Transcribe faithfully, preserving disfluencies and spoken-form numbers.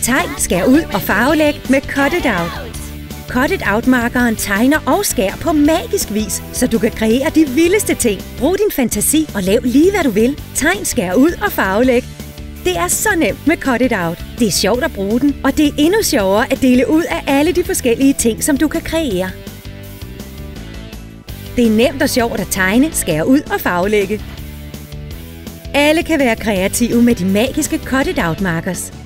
Tegn, skær ud og farvelæg med Cut It Out. Cut It Out-markeren tegner og skær på magisk vis, så du kan kreere de vildeste ting. Brug din fantasi og lav lige hvad du vil. Tegn, skær ud og farvelæg. Det er så nemt med Cut It Out. Det er sjovt at bruge den, og det er endnu sjovere at dele ud af alle de forskellige ting, som du kan kreere. Det er nemt og sjovt at tegne, skære ud og farvelægge. Alle kan være kreative med de magiske Cut It Out markers.